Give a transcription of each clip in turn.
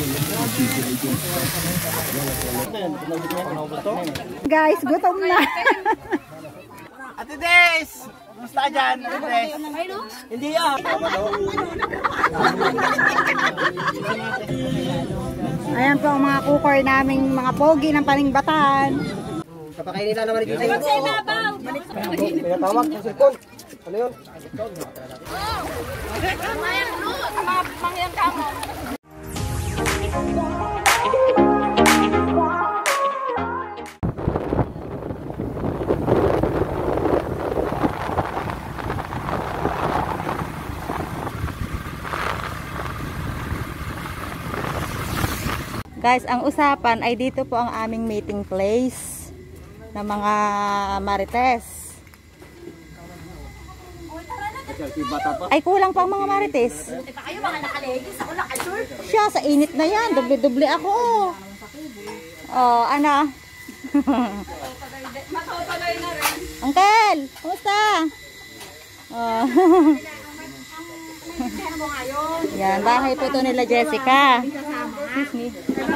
Guys, gutom na. Ate Des! Kumusta ka dyan? Ate Des? Hindi ah. Ayan po ang mga cooker naming mga pogi ng Paningbatan. Kapakainin na naman ito sa iyo. May tawag sa cellphone. Ano yun? Mangyang kamo. Guys, ang usapan ay dito po ang aming meeting place ng mga marites. Ay, kulang pa ang mga marites. Siya, sa init na yan. Doble-doble ako. Oh, ano? Uncle, kumusta? Oh. Yan, bahay po ito nila Jessica. Excuse me.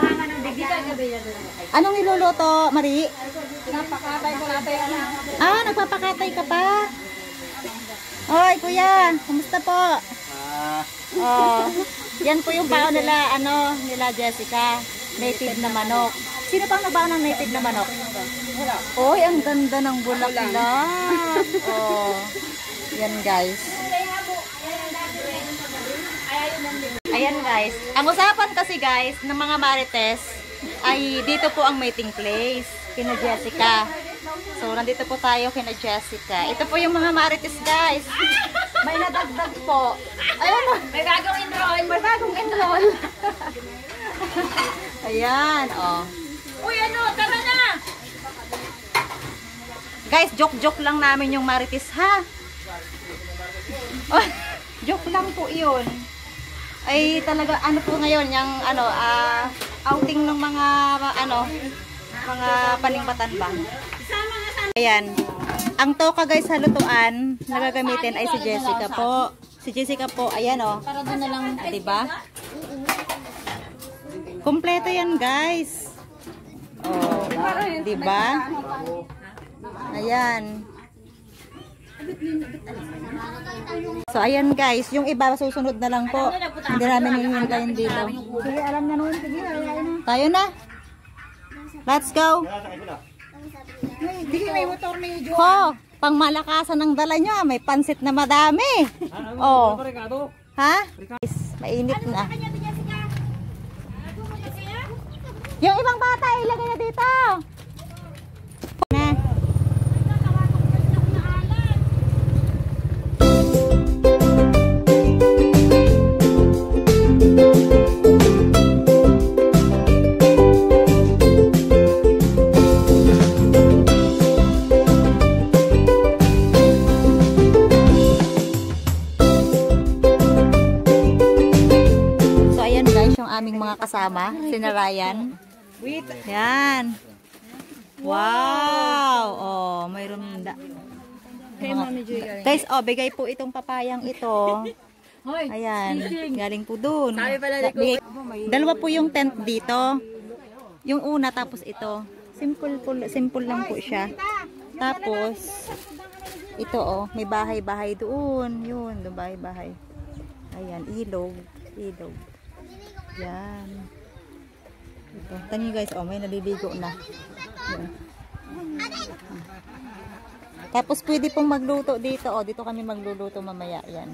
Anong niluluto, Marie? Napakatay ko natin. Ah, nagpapakatay ka pa? Oy, kuya, kumusta po? Oh, yan po yung bao nila, nila Jessica. Native na manok. Sino pang nabao ng native na manok? Oy, ang ganda ng bulaklak. Oh, yan guys. Ayan guys, ang usapan kasi guys ng mga marites ay dito po ang meeting place kina Jessica. So nandito po tayo kina Jessica. Ito po yung mga marites guys. May nadagdag po. Ayan, May bagong enroll. may bagong enroll. Ayan, oh. Uy, ano? Tara na! Guys, joke-joke lang namin yung marites ha. Oh, joke lang po 'yun. Ay talaga ano po ngayon yung outing ng mga mga Paningbatan ba. Ayan. Ang toka guys sa lutuan na gagamitin ay si Jessica po. Si Jessica po, ayan oh. Para doon na lang. 'Di ba? Kompleto 'yan, guys. Oh, 'di ba? Ayan. So ayan guys, yung iba susunod na lang po. Hindi namin hihintayin dito. Sige, alam na nun. Sige, tayo na. Let's go. Sige, may motor ni Jo. Ho, pang malakasan ng dala nyo. May pansit na madami. Oh. Ha? Mainit na. Yung ibang bata, ilagay na dito. Na. Aming mga kasama, sina Ryan. Yan. Wow. Oh, mayroon da. Guys, oh, bigay po itong papayang ito. Ayan, galing po dun. Dalawa po yung tent dito. Yung una, tapos ito. Simple lang po siya. Tapos, ito oh, may bahay-bahay doon. Yun, doon bahay-bahay. Ayan, ilog. Yan. Ito. Tanyo guys, oh, may naliligo na. Yan. Tapos pwede pong magluto dito. Oh, dito kami magluluto mamaya. Yan.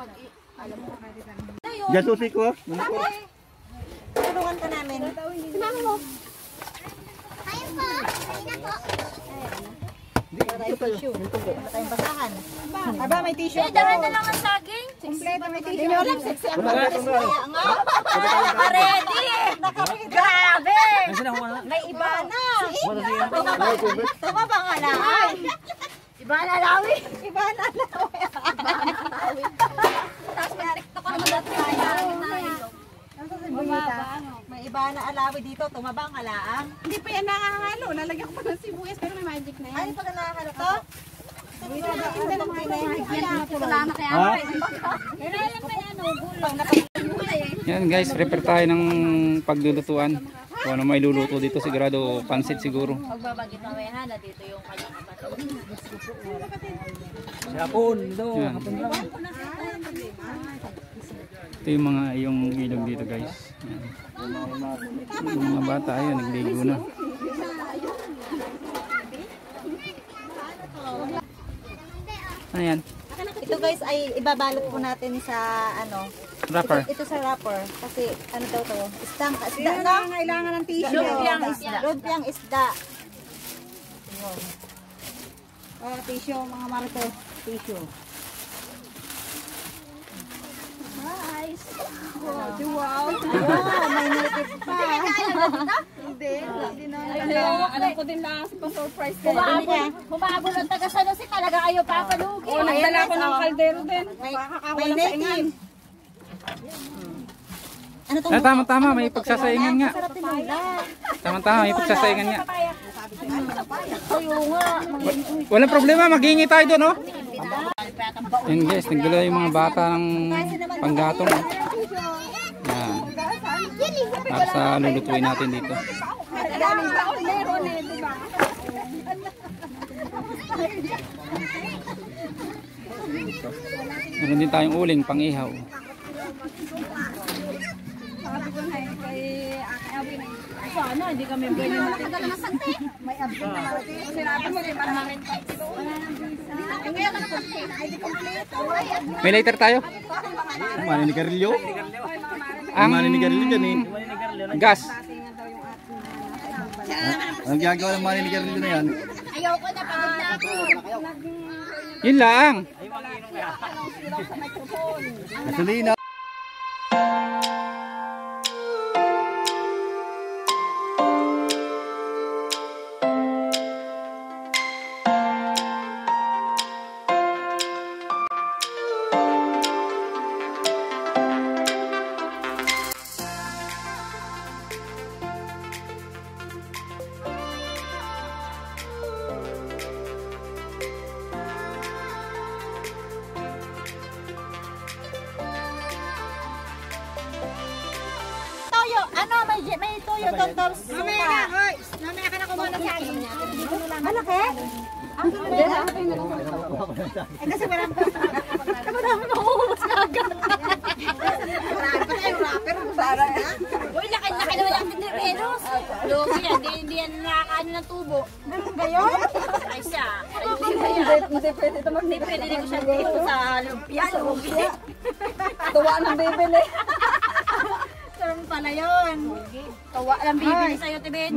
Jasusi ko. Tulungan ka namin. Sinama mo. Ayun po. Ayun po. May tissue. Wala tayong basahan. Aba, may tissue. Dahan na lang ang saging. Kompleto may tissue. Hindi alam, sexy ang Naka-ready. Grabe. may iba na. Tama ba nga lang? Iba na lawi. Iba na lawi. Tapos may rekto ko naman dati tayo. May iba na alawi dito. Tumabang alaang. Hindi pa yan nakakahalo. Lalagyan ko pa ng sibuyas pero may magic na yan. Ano pa na nakakalo to? Wala na kaya. Ha? Kailangan pa yan. Gulay. Yan guys, prepare tayo ng paglulutuan. Kung ano may luluto dito, sigurado pansit siguro. Magbabagit na may hana dito yung kanyang kapatid. Hapon, ito. Yan. Ito yung mga ilog dito guys. Yan. Yung mga bata ayun, nagligo na. Ano yan? Ito guys ay ibabalot po natin sa ano. Wrapper. Ito sa wrapper. Kasi ano daw to? Isda na. Kailangan ng tissue. Lumpiang isda. Tissue, mga marito. Tissue. Nice. Wow. May native pa. Hindi na. Alam ko din lang sa surprise ko. Humabol ang taga-Sanosi talaga ayaw papalugi. Nagdala ko ng kaldero din. May native. Ano to? Tama-tama, may pagsasaingan nga. Sarap din nila. Tama-tama, may pagsasaingan nga. Ayaw nga. Walang problema, maghingi tayo doon, no? Yan guys, nagdala yung mga bata ng panggatong. Yan. Para sa lulutuin natin dito. Daming taon meron eh, di ba? Meron din tayong uling, pang-ihaw. Sabi ko na kay Abin. Sana, hindi kami pwede Nakadala ng sante. May abin na malaki. Sinabi mo, di ba namin? Ngayon na ID complete. May lighter tayo? Mani ni Carillo? Ang Mani ni Carillo dyan eh. gas. Ang ginagawa ng mani ni Carillo na yan. ayaw ko na pagod na ako. Yun lang. Gasolina. Toyo, ano may toyo doon daw. Mamaya ka na kumuha ng saging. Malaki? Kasi walang Marami na uubos na agad. Uy, laki-laki naman ang tinirinos. Logi yan, hindi yan nakakaano ng tubo. Gayon? Ay siya. Hindi pwede ito mag-hindi pwede ko siya dito sa lumpia. tuwa ng bibili. Sarap pala yun. Tawa lang bibili sa'yo, Tibin.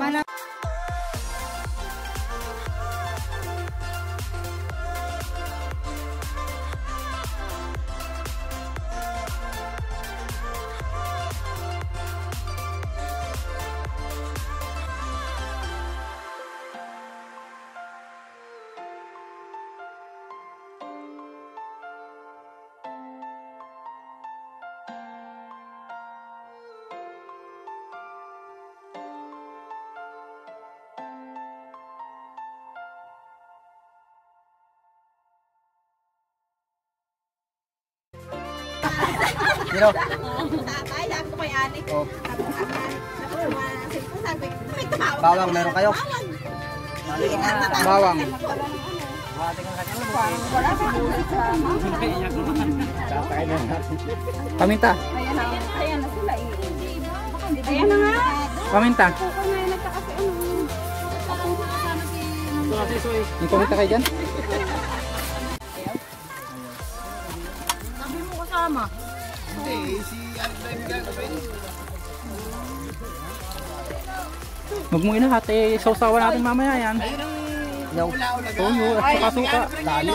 Pero, Tatay, sabi ko kay Anik. Sabi ko, may tumawag. bawang meron kayo? Bawang. Paminta. Ayan na sila eh. Ayan na nga. Paminta. Ako ngayon nagkakasi Yung paminta kayo dyan? Sabi mo kasama. Hindi, si Alfred gagawin. Huwag mo ilahat eh, sausawan natin mamaya yan. Yung Toyo at saka suka. dali.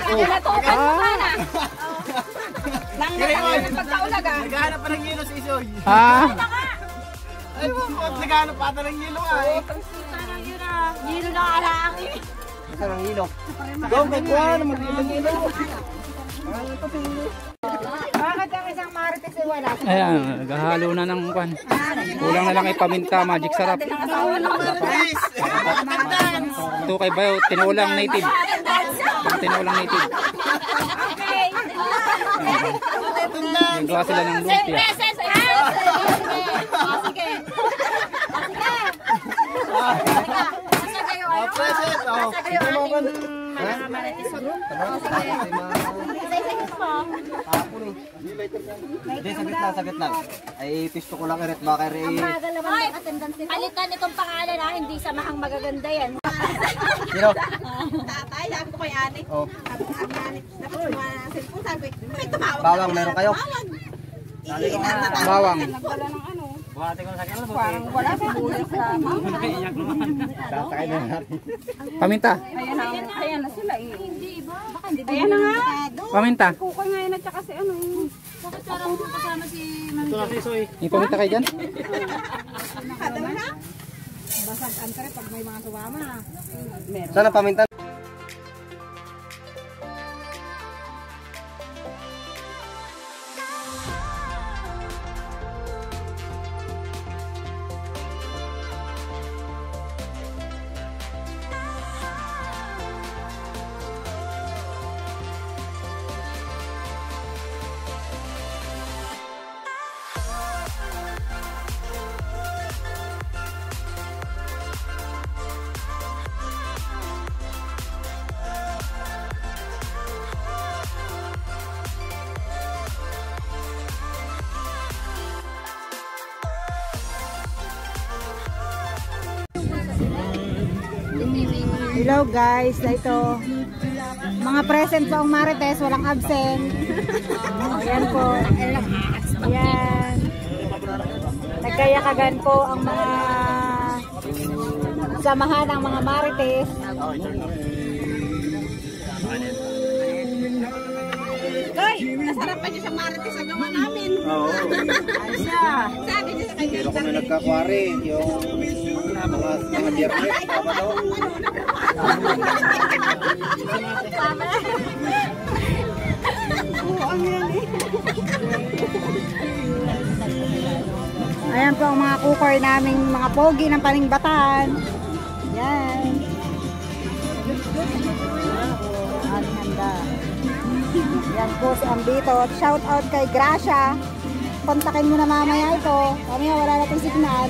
Nang pagkaulaga. Naghahanap pa ng yelo si Isoy. Ah, Ay mo, naghahanap pa ng yelo ay. Parang yun ah. Yelo na alaang eh. Saan ang yelo? Doon, kay Kuya, mag-ilang yelo. Bakit ang isang marites ay wala? ayan, naghahalo na ng kwan. Kulang na lang ay paminta, magic sarap. Please! Ito kay Bayo, tinulang native. Tinulang native. Okay. Nagawa sila ng lumpia. Present house! Hindi, saglit lang. Ay, pisto ko lang irit baka rin. Ay, palitan itong pangalan ha, hindi samahang magaganda yan. Sino? Tatay, sabi ko kay ate. Oh. Sabi ko kay ate. Tapos mga cellphone, sabi ko, may tumawag. Bawang, meron kayo? Bawang. Nagwala ng ano. Buhati ko na sa kanila. Parang wala sa bulas sa mama. Tatay na natin. Paminta. Ayan na sila eh. Ayan na nga. Paminta. Kukoy ngayon at saka si ano. Bakit parang kasama si Mami? Ito na si Soy. May paminta kayo dyan? Nakadala na. Basag antre pag may mga sumama. Meron. Sana paminta. Hello guys, ito mga present po ang Marites, walang absent. Ayan po. Ayan. Nagkayakagan po ang mga samahan ng mga Marites. Hoy, nasarap pa niyo sa marites sa gawa namin. Oo. Sabi niyo sa kanya. Pero kung may nagkakwari, yung mga biyernes, Sabado. Ayan po ang mga kukoy naming mga pogi ng Paningbatan. Yan. Aling handa. Yan po si Ambito. Shout out kay Gracia. Kontakin mo na mamaya ito. Mamaya wala na itong signal.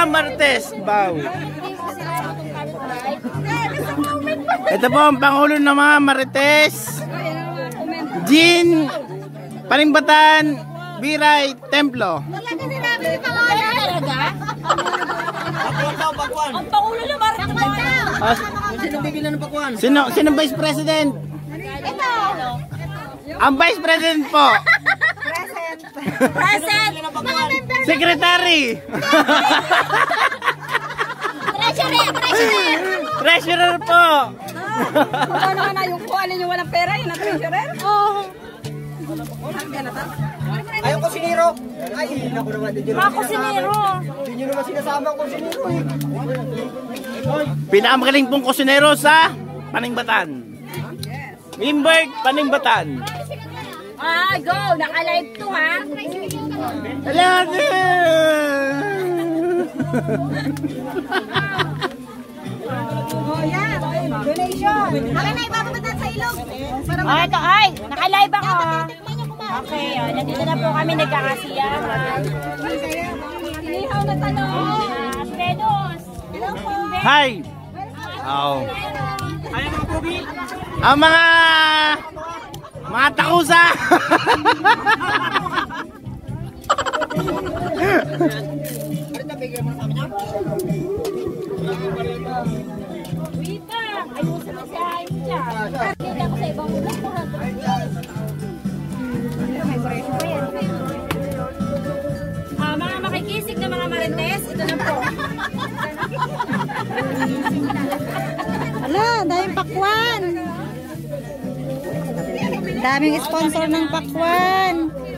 Marites. Bow. Ito po ang Pangulo ng mga Marites. Jean Panimbatan Biray Templo. Ang Pangulo na Marites. Sino Vice President? Ang Vice President po. Present. Secretary. Treasurer po. Ano naman na yung kung alin yung walang pera, yun ang treasurer? Ayun ko siniro. Ay, naku naman. Ako sinero. Hindi nyo naman sinasama ko siniro eh. Pinakamagaling pong kusinero sa Paningbatan. Limburg, Paningbatan. Ah, go. Naka-live to, ha? Hello, Oh, yan. Donation. Akin na, ibababatan sa ilog. Oh, ito. Ay, naka-live ako. Okay, oh, nandito na po kami nagkakasiyahan. Inihaw na tanong. Pedos. Hi. Oh. Ang mga takusa. Wait lang. Ayusin mo siya. Hindi ako sa ibang ulang po. Mga makikisig na mga Marites, ito na po. Ala, daming pakwan. Daming sponsor ng pakwan.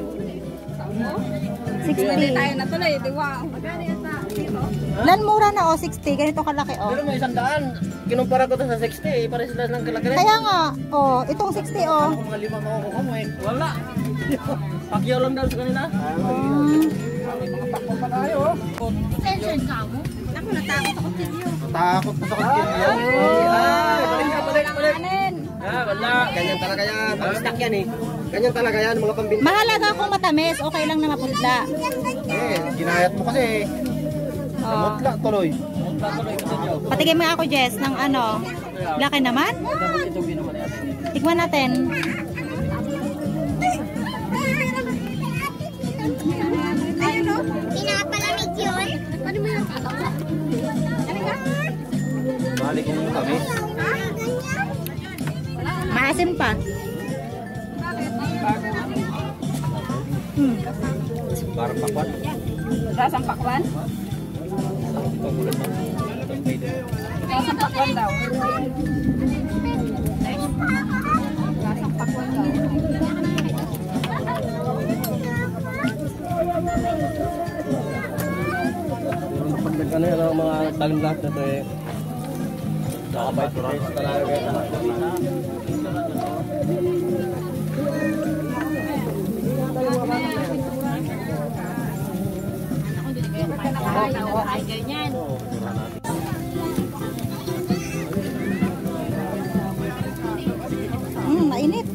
60. Tayo na tuloy, di wow. Lan mura na oh, 60. Ganito kalaki oh. Pero may 100. Kinumpara ko to sa 60 eh. Para sila ng kalaki. Kaya nga, oh, itong 60 oh. Mga 5 makukuha mo eh. Wala. Pakyaw lang daw sa kanila. Attention ka mo. Ako, natakot ako sa iyo. Takot ko sa kusinero. Balik. Wala. Ganyan talaga yan. Pag-stack yan eh. Ganyan talaga yan. Mga pambinta. Mahalaga kung matamis, okay lang na maputla. Eh, ginayat mo kasi. Mutla tuloy. Patigay mo ako, Jess, ng ano. Laki naman. Tikman natin. Ayun o. Pinapalamig yun. Ano mo yun? Balik mo kami. Maasim pa. Parang pakwan. Lasang pakwan? Lasang pakwan daw. Lasang pakwan daw. Pag ano yung mga talim lahat na ito eh. Nakabait ko rin talaga. Ay, ganyan. Mainit.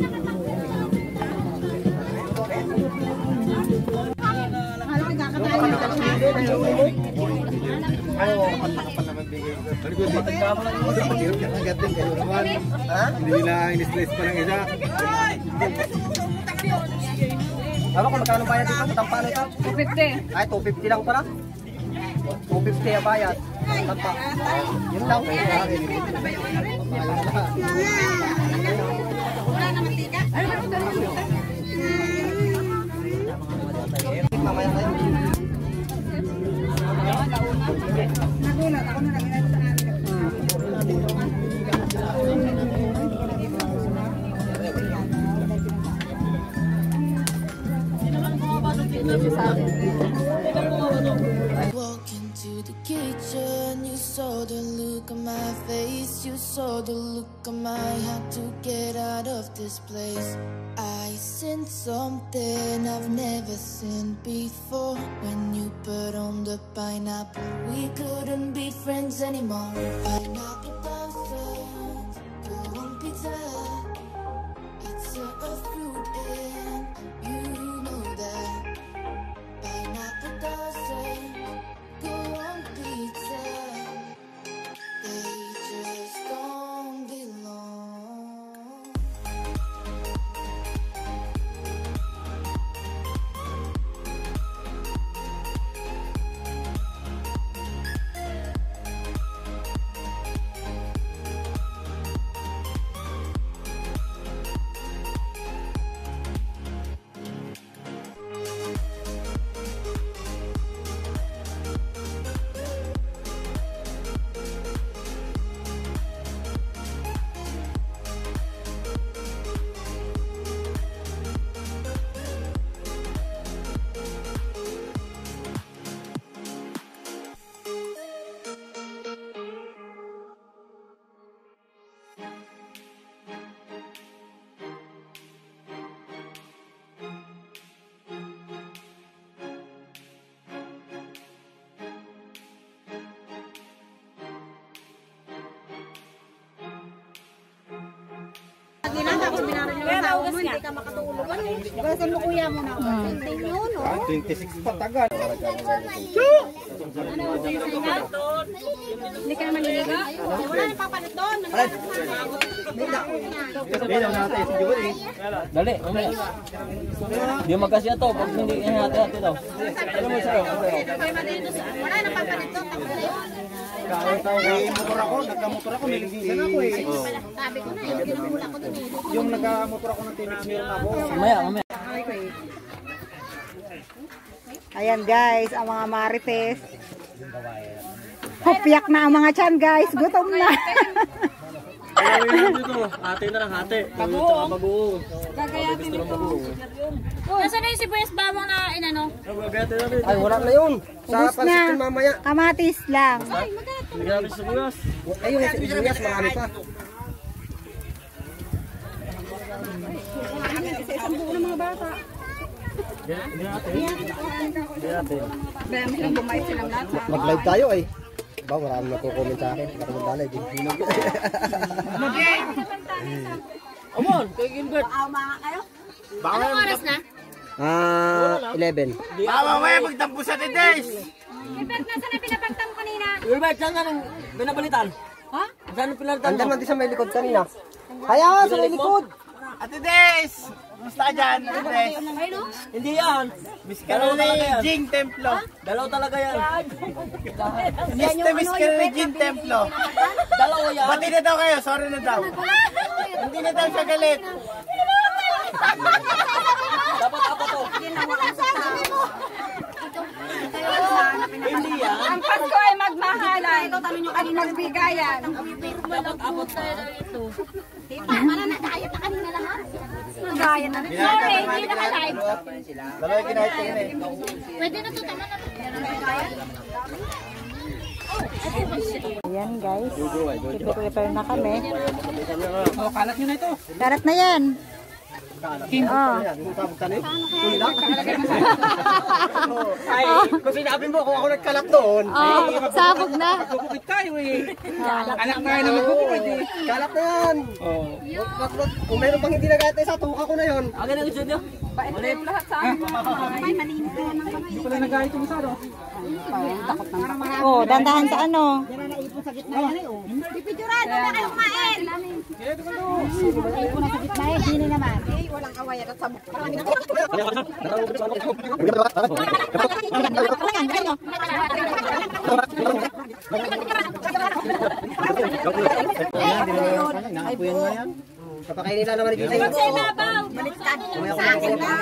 Hindi na in-slice pa ng isa. Alam ko magkano bayad dito? Matang paano ito? 250. Ay, 250 lang pala. 250 ang bayad. Tapa. Yun lang. Mamaya tayo. Nagulat ako na lang sa amin. Walk into the kitchen, you saw the look on my face, you saw the look on my heart to get out of this place. I seen something I've never seen before. When you put on the pineapple, we couldn't be friends anymore. Pineapple thousands, put on pizza. It's a fruit and you know that. Pineapple doesn't go on. Sige lang, tapos binaran yung asawa mo, hindi ka makatulog. Basin mo kuya mo na. Hindi yun, no? 26 pa tagal. Hindi ka naman niliga? Wala nang papalit doon. Dali, mamaya. Di magkasya to, pag hindi hati-hati daw. Ano mo sa'yo? Wala nang papalit doon. Nagkamotor ako, niligisan ako eh. Sabi ko na, yung ginamula ko doon. Yung nagkamotor ako ng Tinex meron ako. Mamaya, mamaya. Ayan guys, ang mga marites. Hupyak na ang mga tiyan guys, gutom na. Ate na lang, ate. Bagoong. Gagayatin ito. Nasaan na yung sibuyas bawang na inano? Ay, wala na yun. Ubus na. Kamatis lang. Bigyan natin sa buyas. Ayun, sa buyas, marami pa. Isa-isang buo ng mga bata. Marami silang bumayad silang lahat. Mag-live tayo eh. Ba, marami na comment sa akin. Nakapagdalay. Amon, kay Gilbert. Anong oras na? 11. Mamaya magtampo sa Tides. Gilbert, nasa na pinapagtam kanina? Gilbert, saan ka nang pinabalitan? Ha? Saan ang pinabalitan? Andan man din sa may likod kanina. Kaya sa may likod. Ate Des! Kumusta ka dyan? Ate Des? Hindi yan. Miss Caroline Jing Templo. Dalaw talaga yan. Miss Caroline Jing Templo. Dalawa yan. Bati na daw kayo, sorry na daw. Hindi na daw siya galit. Dapat ako to. Hindi yan. Ang Pasko ay magmahalan. At magbigayan. Dapat abot na. Para na tayo pa kanina lahat. Magayan na. Sorry, hindi naka-live. Dalawa yung kinahit kayo eh. Pwede na to, tama na. Ayan guys, prepare na kami. Oh, kalat nyo na ito. Karat na yan. Oh. Ay, kung sinabi mo kung ako nagkalat doon. Oh, sabog na. Bukit tayo eh. Anak tayo na magbukit eh. Kalat na yan. Kung meron pang hindi nagayat sa tuka ko na yun. Agad ang gusto nyo? Bait lahat sa akin. May malinis na yan ang kamay. Hindi pala nagahit yung isa, no? Oh, dandahan sa ano. Pipidurado na kayo kumain. Ipon na sa gitna eh, hindi naman. Eh, walang kawayan at sabok. Kapakainin na naman dito sa iyo. Sa ibabaw. Baliktad. Sa akin na.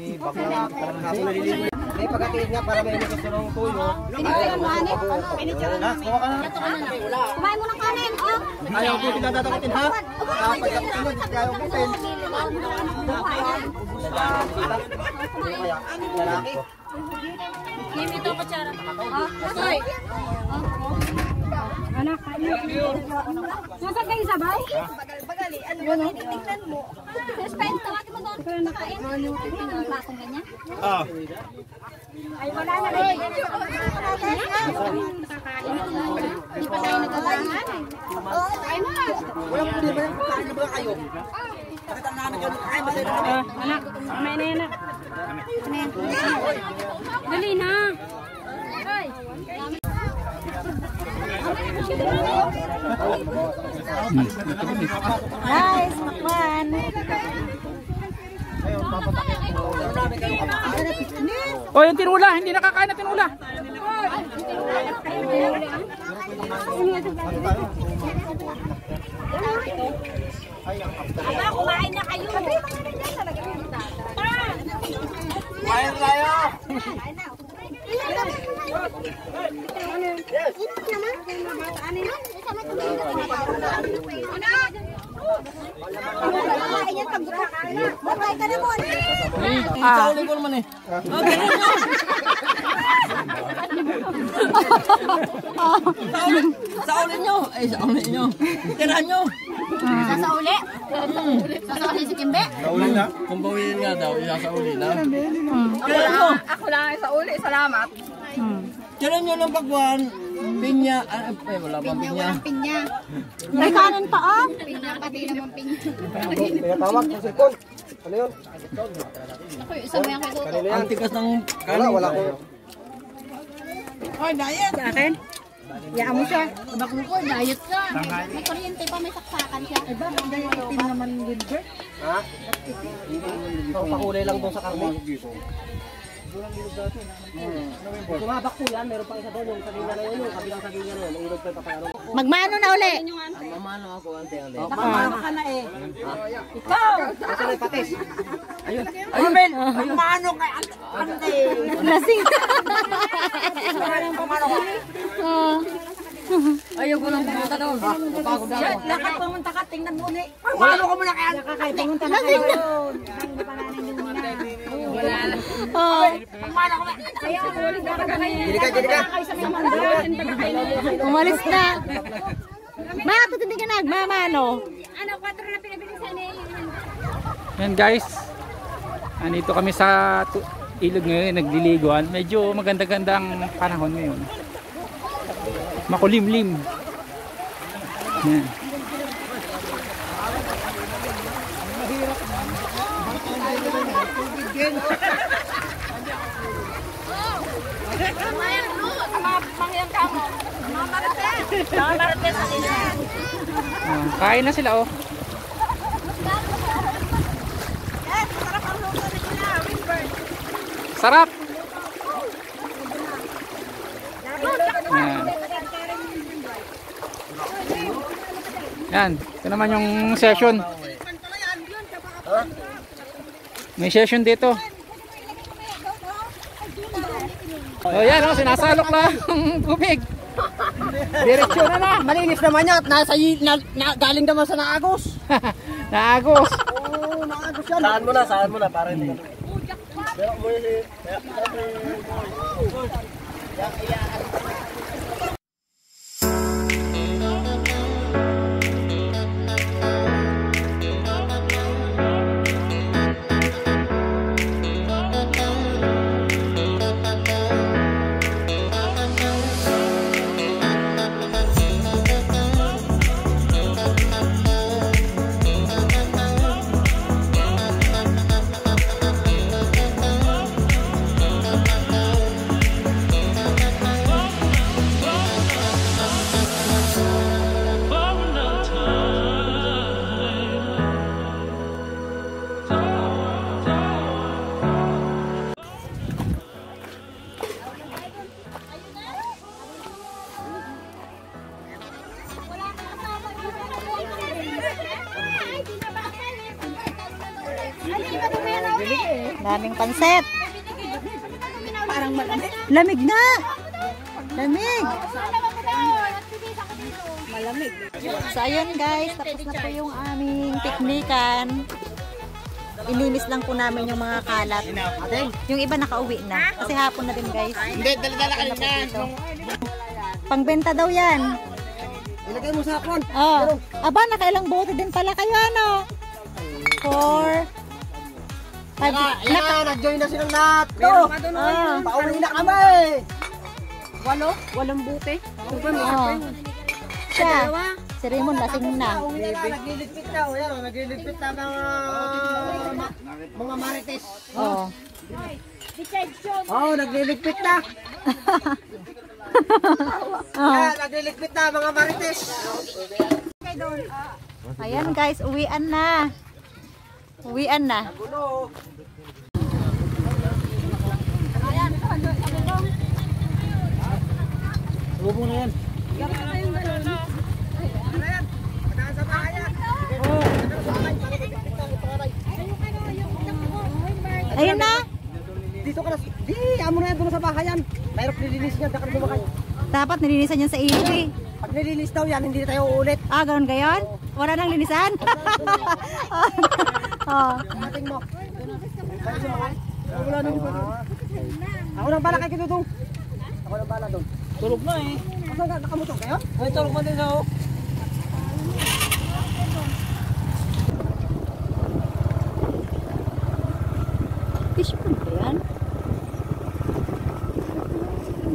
May pagkatiid nga para may nagkasunong tuyo. Pinituran mo, Ani? Pinituran mo. Kumain mo ng kanin, oh. Ayaw ko pinatatakotin ha? Pagkakitin mo, ayaw ko pin. Game ito, kutsara. Hoy. Anak, nasaan kayo sabay? Bagali, ano, tingnan mo. Suspend, tawagin mo doon. Nakain. Ang platong ganyan. Ah. Ay, wala na rin. Hindi pa tayo nagkakain. Ay, mo. Walang problema yan. Kain na ba kayo? Anak, may na yan. Dali na. Guys, makman. Oh, yung tinula. Hindi nakakain na tinula. Aba, kumain na kayo. Kain tayo! Saulin ko naman eh. Saulin nyo. Ay, saulin nyo. Tirahan nyo. Sasauli? Sasauli si Kimbe? Naulin na? Kung bawin nga daw, isasauli na. Ako lang ay sa uli. Salamat. Tiyan nyo lang pagwan. Pinya. Wala pa pinya. Walang pinya. May kanin pa oh. Pinya, pati naman pinya. May tawag sa cellphone. Ano yun? Ako, isa mo yan kay Toto. Ang tigas ng kanin. Wala ko. Ay, diet. Sa akin? Yaan mo siya. Baklo ko, diet ka. May kuryente pa, may saksakan siya. Ay ba, diet team naman Gilbert? Ha? Pakulay lang doon sa karne. Sumabak po yan, meron pang isa doon, yung sabihin na yun, yung kabilang sabihin na yun, yung ilog pa yung papayaro. Magmano na uli? Mamano ako, ante. Nakamano ka na eh. Kasi may patis. Ayun. Ayun, Ben! Mano kay ante! Lasing. Ayaw ko lang pumunta doon. Lakad pumunta ka, tingnan mo ni. Mano ka muna kay ante! Pumunta na kayo doon. Oh. Gili ka. Umalis na. Bakit hindi ka nagmamano? Ano, 4 na pinabili sa inyo. Yan guys. Andito kami sa ilog ngayon, nagliliguan. Medyo maganda-gandang panahon ngayon. Makulimlim. Yan. Kain na sila oh. Sarap. Yan. Yan. Ito naman yung session. May session dito. Oh yan oh, sinasalok lang tubig. Diretsyo na. Malinis naman yan at galing naman sa naagos. Naagos. Oo, naagos yan. Saan mo na, para hindi ka. Pero mo yun. Daming pansit. Parang malamig. Lamig nga. Lamig. Malamig. So ayun guys, tapos na po yung aming piknikan. Ilinis lang po namin yung mga kalat. Yung iba nakauwi na. Kasi hapon na din guys. Hindi, dala-dala ka rin na. Pangbenta daw yan. Ilagay mo sa hapon. Oh. Aba, nakailang bote din pala kayo ano? 4 Nag-join na silang lahat. Pauwi na kami. 8 buti. Oh. Siya. Si Raymond lasing na. Nagliligpit na. Nagliligpit na mga marites. Oh. Oo, nagliligpit na. Nagliligpit na mga marites. Ayan guys, uwian na. Uwian na. Subo na yan. Ayun na. Dito ka na. Di, amo na yan doon sa bahayan. Mayroon nilinis niya, dakar lumakay. Dapat nilinisan yan sa ilog eh. Pag nilinis daw yan, hindi tayo uulit. Ah, ganoon gayon? Wala nang linisan? Oh. Ating mo. Ako nang bala kay Kitutong. Ako nang bala doon. Tulog na eh. Ako nakamotor kayo? Ay, tulog mo din na oh. Fish pond ba yan?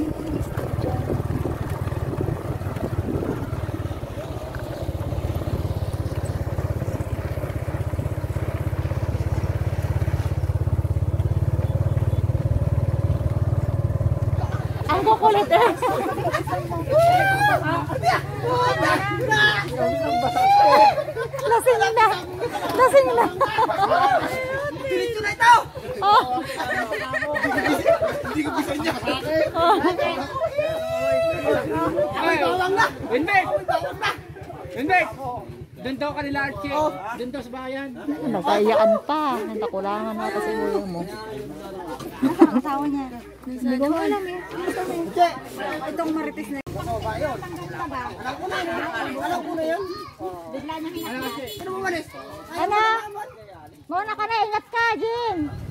kukulit eh. Lasing na. Lasing na. Diretso na ito! Oh. Hindi ko bisa niya. Ay, bawang na! Winbek! Winbek! Doon daw kanila Archie. Doon daw sa bayan. Nagkayaan pa. Nagkakulangan na kasi ulo mo. Nasaan ang asawa niya? Hindi ko alam eh. Itong marites na. Alam ko na yan. Ano? Muna ka na, ingat ka, Jin.